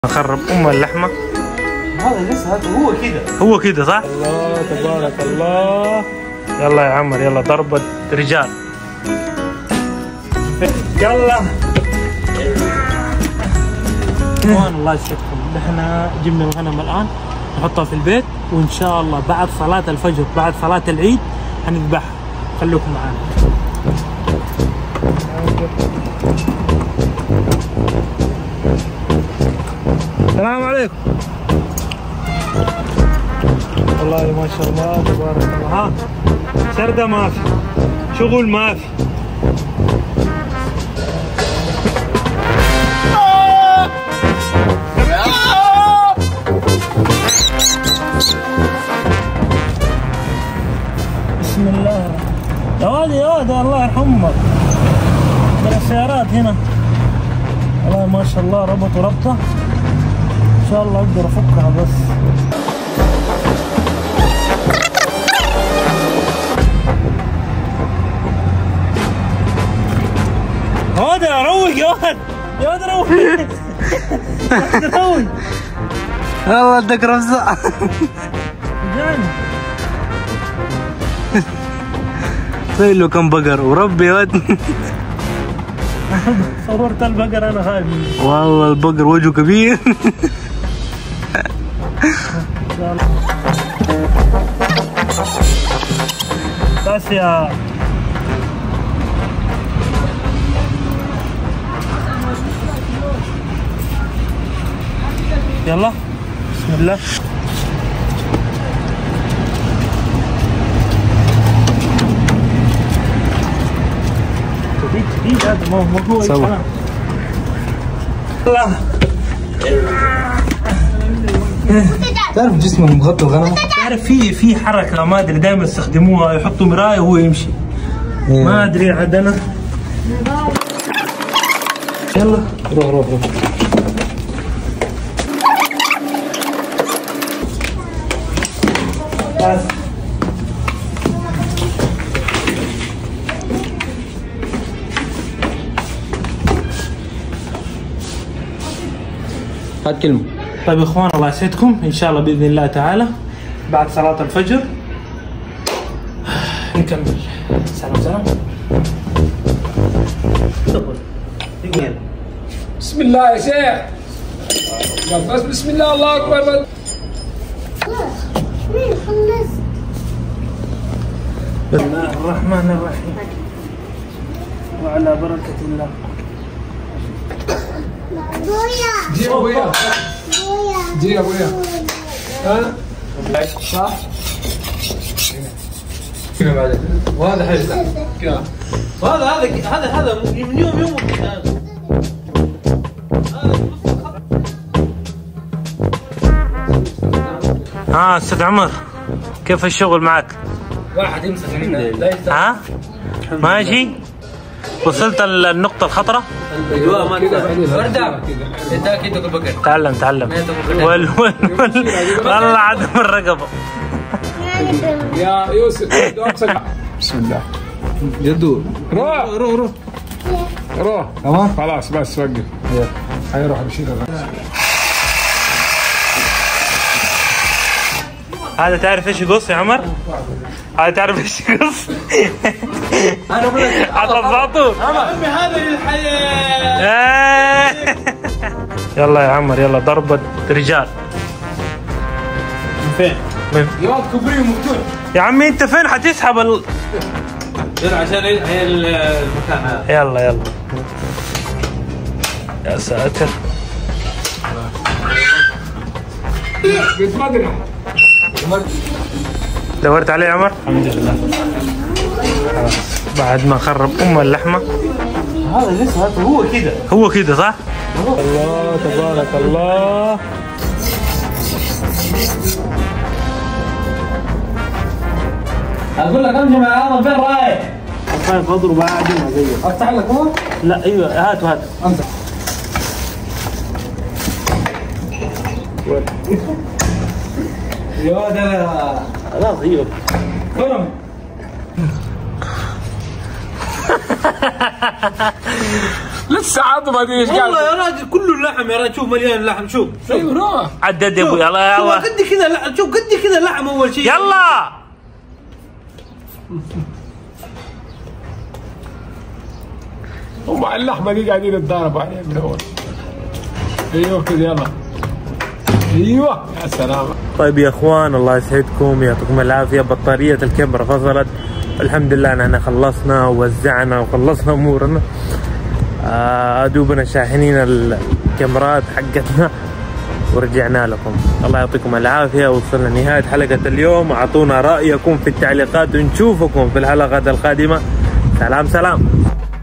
خرب اللحمة. هذا لسه هو كده هو كده صح؟ الله تبارك الله. يلا يا عمر يلا ضربة رجال. يلا اخوان الله يسعدكم، احنا جبنا الغنم الان نحطها في البيت، وان شاء الله بعد صلاة الفجر بعد صلاة العيد هنذبحها. خليكم معانا. السلام عليكم. والله ما شاء الله تبارك الله. ها سردة ما في، شغل ما في. بسم الله. يا واد يا واد الله يرحمك، من السيارات هنا. والله ما شاء الله ربطوا ربطة ان شاء الله اقدر افكها بس. هذا روق يا ولد، يا ولد روق. روق والله ادك رمزة جاني. طيب له كم بقر وربي يا ولد. صورت البقر انا خايف منه. والله البقر وجهه كبير. بس يا يلا بسم الله. جديد هذا ما هو سوا. الله. تعرف جسمه مغطى الغنم؟ تعرف في حركه ما ادري دائما يستخدموها، يحطوا مرايه وهو يمشي. ما ادري عاد انا. يلا روح روح روح. بس هات كلمة. طيب يا اخوان الله يسعدكم، ان شاء الله باذن الله تعالى بعد صلاة الفجر نكمل. سلام سلام. بسم الله يا شيخ. بس بسم الله الله اكبر. بسم الله الرحمن الرحيم وعلى بركة الله. جي يا ابويا، جي يا ابويا. ها صح كذا بعدين. وهذا حجة كذا. هذا من يوم استاذ عمر كيف الشغل معك؟ واحد يمسك هنا. ها ماشي؟ وصلت النقطة الخطرة؟ ايوه ما وردة انت اكيد تاكل بقر. تعلم والله عدم الرقبة. يا يوسف بسم الله. جدو روح روح روح روح. تمام خلاص بس وقف. يلا حيروح بشيل الرقبة. هذا تعرف ايش يقص يا عمر؟ هذا تعرف ايش يقص؟ انا اقول لك عطفاطو عمي هذا للحياة. يلا يا عمر يلا ضربة رجال. فين؟ يا ولد كوبري مفتوح. يا عمي انت فين حتسحب يلا عشان هي المكان هذا. يلا يا ساتر. بيتمدرح. دورت عليه يا عمر؟ الحمد لله. خلاص بعد ما خرب اللحمة. هذا لسه هو كده. هو كده صح؟ الله تبارك الله. اقول لك امشي مع اعظم فين رايح؟ خايف اضرب اعجنها زيك. افتح لك هو؟ لا ايوه هات امسك. يا ده خلاص ايوه. فرم. لسه عظمه دي ايش قال؟ والله يا راجل كله لحم يا راجل، شوف مليان لحم، شوف ايوه روح عدد يا ابوي. يلا شوف يلا قد كذا، شوف قد كذا لحم اول شيء. يلا ومع اللحمه دي قاعدين يتضاربوا عليها من اول. ايوه كذا يلا. ايوه يا سلام. طيب يا اخوان الله يسعدكم يعطيكم العافيه. بطاريه الكاميرا فصلت، الحمد لله نحن خلصنا ووزعنا وخلصنا امورنا. دوبنا شاحنين الكاميرات حقتنا ورجعنا لكم. الله يعطيكم العافيه. وصلنا نهايه حلقه اليوم. اعطونا رايكم في التعليقات ونشوفكم في الحلقات القادمه. سلام.